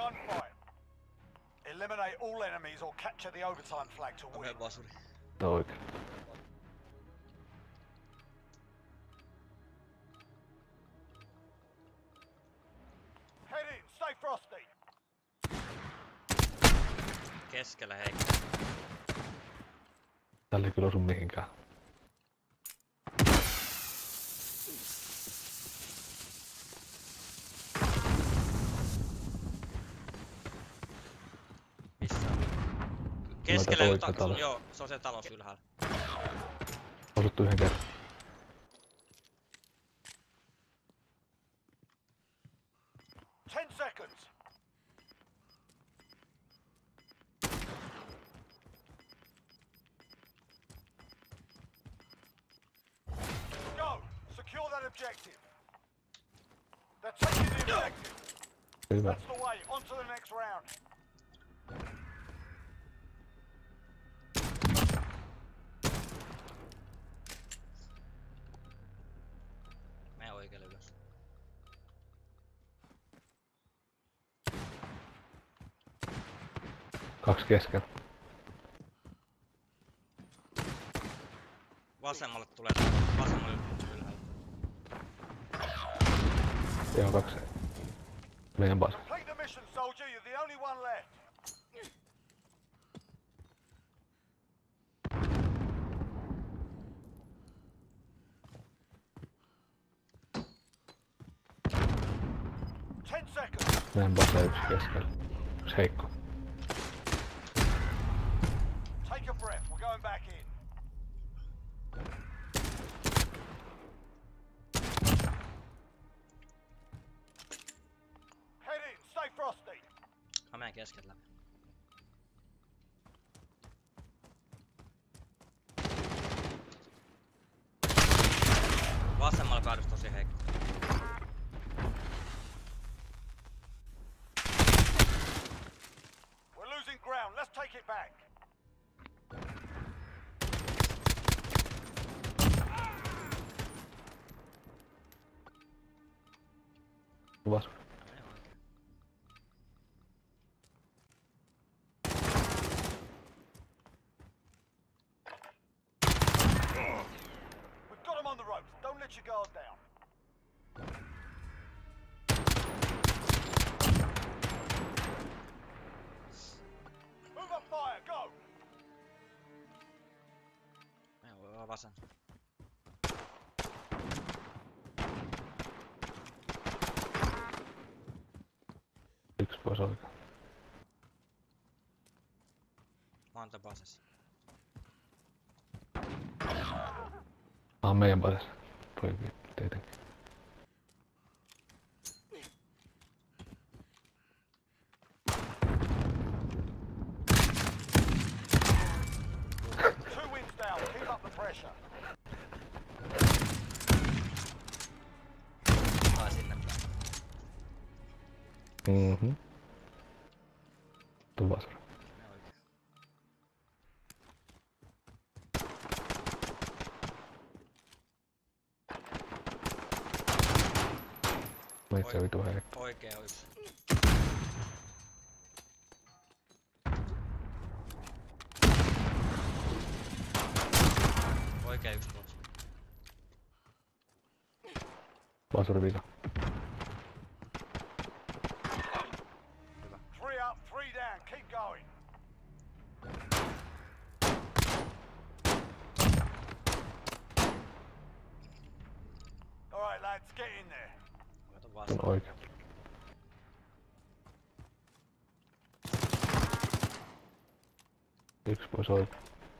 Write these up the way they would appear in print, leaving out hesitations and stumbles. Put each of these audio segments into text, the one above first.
gunfight. Eliminate all enemies or capture the overtime flag to win. Oikein. Head in, stay frosty. Keskellä hei. Tällä ei kyllä osu mihinkään. Missä on? Keskellä jotain. Joo, se on se talous ylhäällä. Osuttu yhden kerran. Objective. They're taking the objective. Hyvä. That's the way. On to the next round. Mene oikealle ylös. Kaksi keskellä. Vasemmalle tulee. Vasemmalle ylhäällä. Joo, kaksi. Meidän bas. Complete the mission, soldier. You're the only one left. Meidän bas yksi keskellä. Yksi heikko. Take a breath. We're going back in. Frosty. Mä menen keskellä. Vasemmalla päädys tosi heikko. We're losing ground. Let's take it back. Vas. Don't let your guard down. Move up fire, go! Mene voi vasen. Yksi pois oikein. Mä oon tän basessa. Meidän basessa. Voi tietenkin. Two wins down. Keep up the pressure. Sinne päin. Tuu vasara. Itse vitu heikko. Oikee on yksi. Oikee yksi tuossa. Vasuri vika. Hyvä. 3 up, 3 down. Keep going. All right, lads, get in there. On oikein. Yksi pois oikein.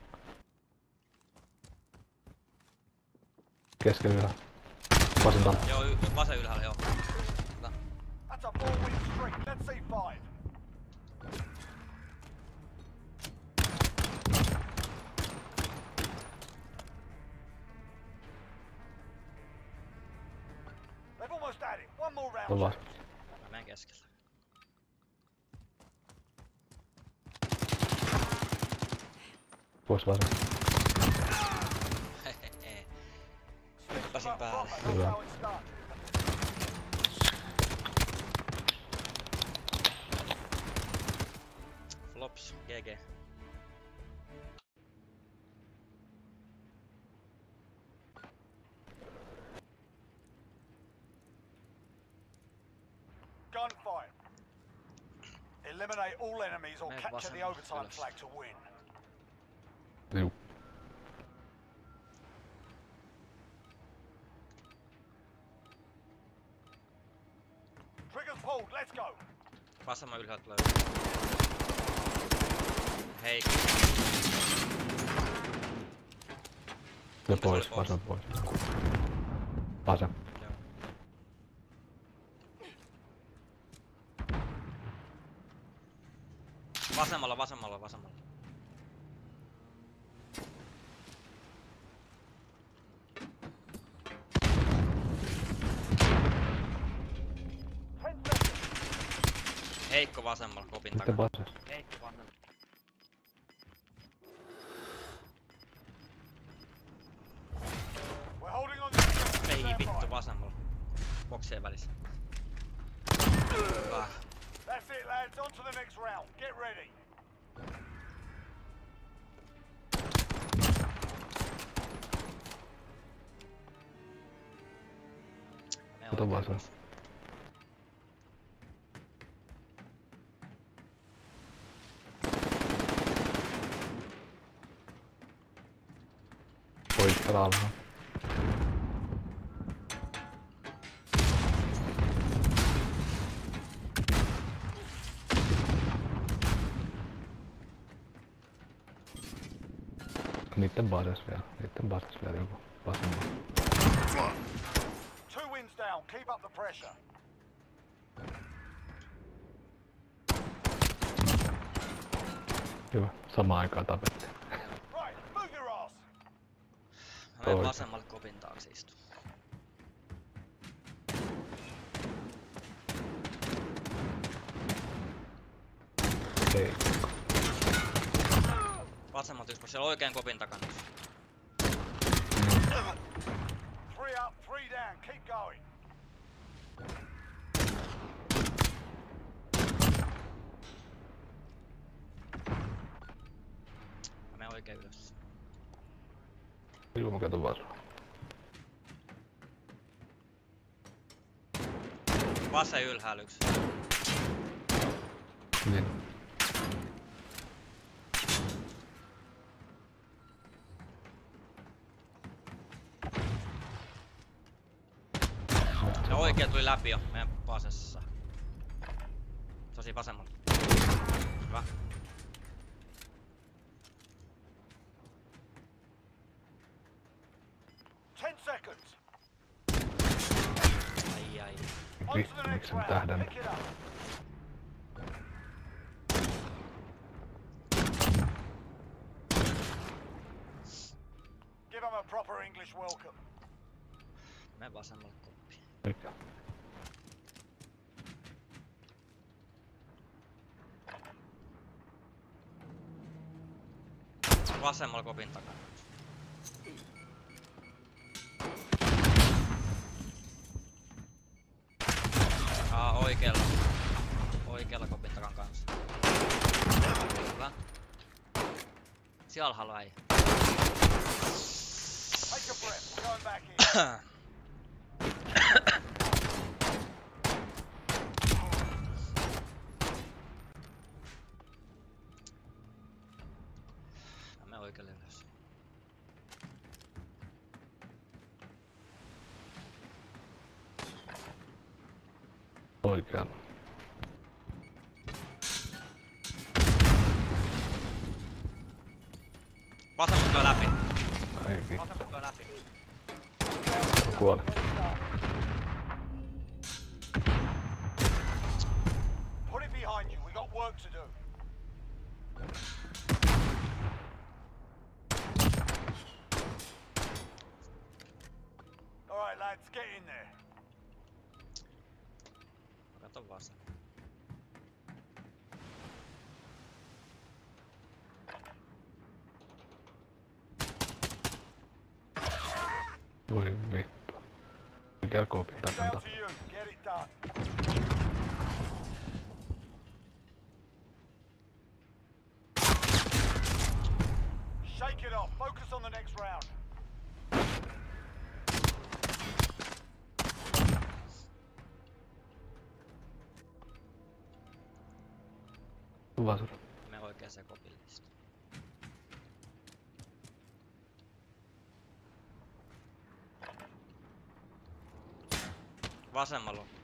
Keskellä ylhäällä. Vasen tanne. Joo, vasen ylhäällä, joo. That's a 4-win streak. Let's see 5. They've almost had it. One more round. Vas. Mä menen keskellä. Pois vasen. Hyppäsin päälle. Hyvä. Tops, GG. Gunfight. Eliminate all enemies or Mene capture the vasemmalle overtime ylös. flag to win. Juu. Triggers pulled, let's go. Vasemman ylhäältä löytyy. Hei. Ja Kumpi pois, se oli vasen pois. Vasen. Joo. Vasemmalla, vasemmalla, vasemmalla. Heikko vasemmalla, kopin Sitten takana. vasen. Heikko vasemmalla. We're holding on to the Ei vittu, vasemmalla. Boksien välissä. Hyvä. That's it, lads. On to the next round. Get ready. Me Ota vasen. Oikealla alhaalla. Niitten bases vielä joku vasemmalla. 2 wins down. Keep up the pressure. Hyvä, samaan aikaan tapettiin. Right, move your ass. Mä menen Oikein. vasemmalle kopin taakse istu. Ei. Vasemmalta yksi, siellä oikein kopin takana. 3 up, 3 down. Keep going. Mä menen oikein ylös. Juu, mä katon vasen. Vasen ylhäällä yksi. Niin. Se oikein tuli läpi jo meidän vasessa. Tosi vasemmalla. Hyvä. Ten seconds. Ai. On to Vittu, the next miksi mä round. tähdän? Pick it up. Give them a proper English welcome. Mene vasemmalle koppiin. Mikä? Vasemmalla kopin takana. Oikealla. Oikealla kopin takan kanssa. Hyvä. Siellä alhaalla ei. Take a breath. We're going back in. Mä menen oikealle ylös. Oikealla. Vasemmalta tulee läpi. Ei vittu. Vasemmalta tulee läpi. Kuoli. Put it behind you. We got work to do. All right, lads, get in there. Mä katon vasen. Voi vittu. Mikä kopin It's takana? down to you. Get it done. Shake it off. Focus on the next round. Vasura. Me oikeeseen kopillista. Vasemmalla on.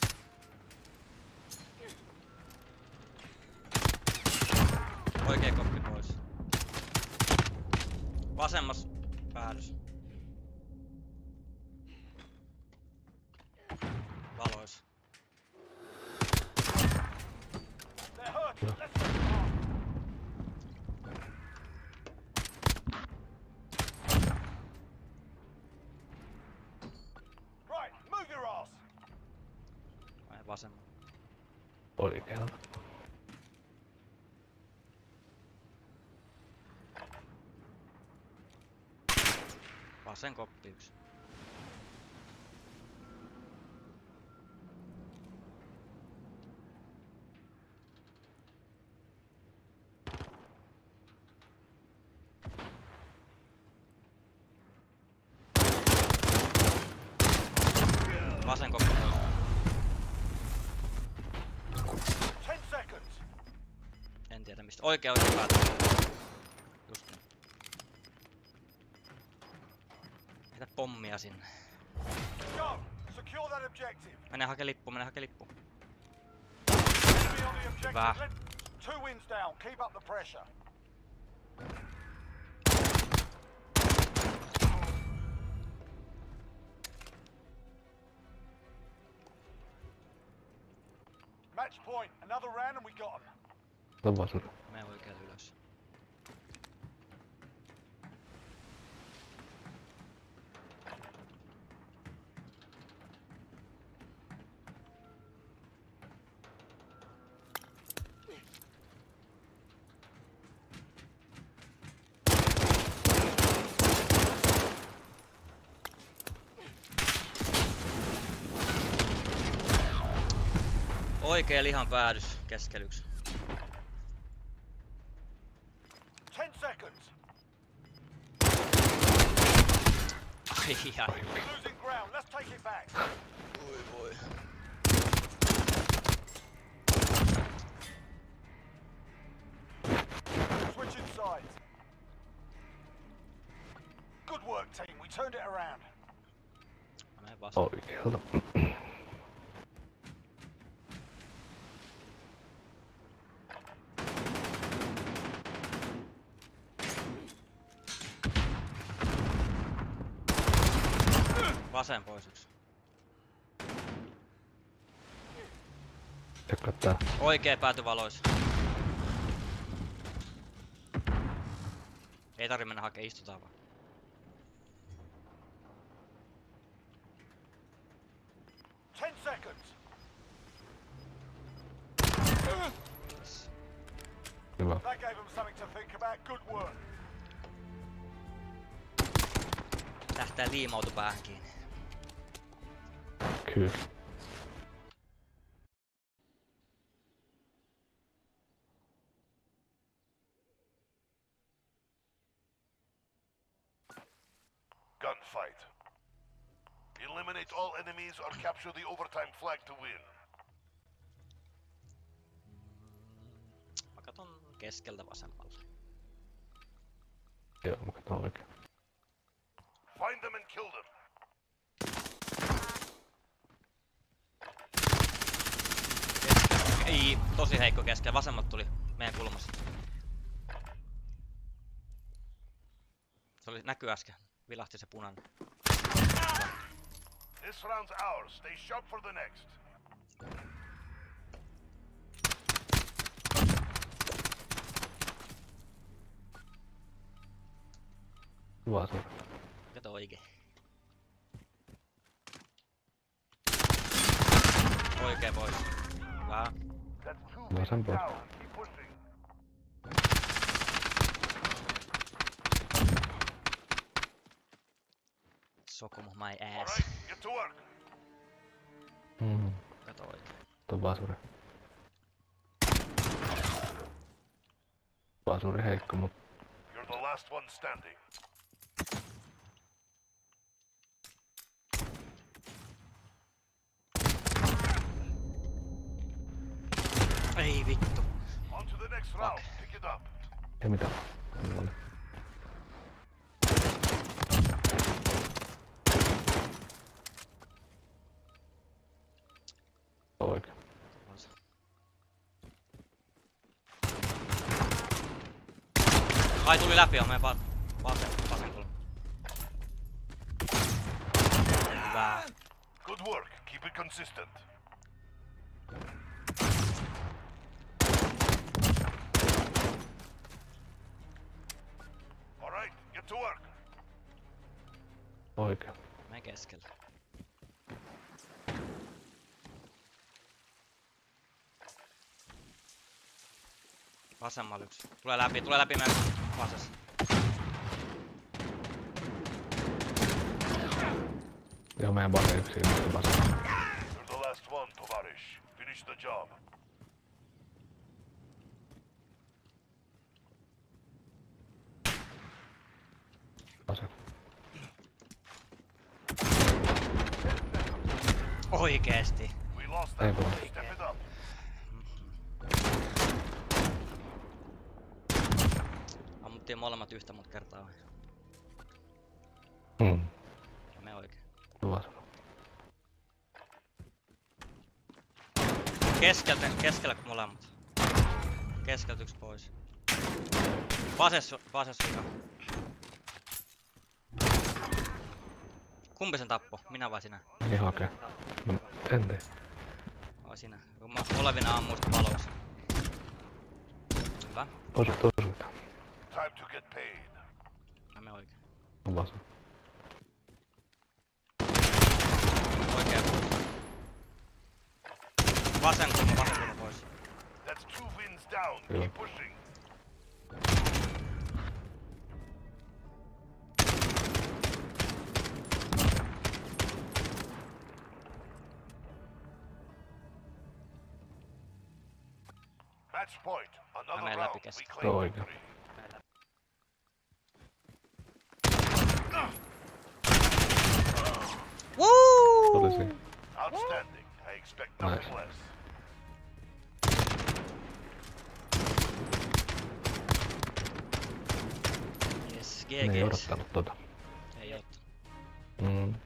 Oikee koppi pois. Vasemmas päädys. Valois. They're hurt. Let's take them off. Right, move your ass. Vai vasemmalla. Oikealla. Vasen koppi yksi. Vasen koppi pois. 10 seconds. En tiedä mistä. Oikea päätä. Just niin. Heitä pommia sinne. Go. Secure that objective. Mene hake lippu, mene hake lippu. Enemy on the objective. Hyvä. 2 wins down. Keep up the pressure. Match point. Another round and we got them. Ota vasura. Mene oikealle ylös. Oikea lihan päädys keskelyks. 10 seconds. Ai. Losing ground. Let's take it back. Voi. Switching sides. Good work, team. We turned it around. Mä menen vasen. Oikealta. Vasen pois yksi. Tsekkaa tää. Oikee pääty valois. Ei tarvi mennä hakee, istutaan vaan. Ten seconds. Hyvä. That gave them something to think about. Good work. Tähtää liimautu päähän kiinni. Kyllä. Gunfight. Eliminate all enemies or capture the overtime flag to win. Mä katon keskeltä vasemmalle. Joo, mä katson oikein. Find them and kill them. Ei, tosi heikko keskellä. Vasemmat tuli meidän kulmassa. Se oli näky äsken. Vilahti se punainen. This round's ours. Stay sharp for the next. Vasura. Kato oikein. Oikein pois. Hyvä. That's two Vasen pois. down. Keep pushing. Sokumu my All ass. right, get to work. Kato oikein. Ota vasura. Vasuri heikko, mut You're the last last one standing. Ei vittu. On to the next round. Pick it up. Ei mitään. Mulla oli. Oikein. Ai tuli läpi, on meidän vasen kulma. Hyvä. Good work. Keep it consistent. All right, get to work. Oikein. Me keskellä. Vasemmalla yksi. Tulee läpi meidän vasessa. Joo, meidän vase yksi ilmeisesti vase. You're the last one, Tovarish. Finish the job. Vase. Oikeesti. We lost Ei that voi. one. Step it up. Ammuttiin molemmat yhtä monta kertaa. Ja me oikein. Hyvä. Keskellä molemmat. Keskeltä yksi pois. Vases vika. Kumpi sen tappo? Minä vai sinä? Meni hakee. No, en tee. Vai sinä? Kun mä olevina ammuin sitä valoissa. Hyvä. Osuta. Time to get paid. Ja me oikein. On vase. Oikein pois. Vasen kulma pois. That's 2 wins down. Yeah. Keep pushing. Match point. Another menen round. läpi We keskellä. claim Oikein. victory. Woo! Tuli siinä. Outstanding. I expect nothing Nice. less. Yes, Ne ei GG's. odottanut tota. Ei ottanut. Mm.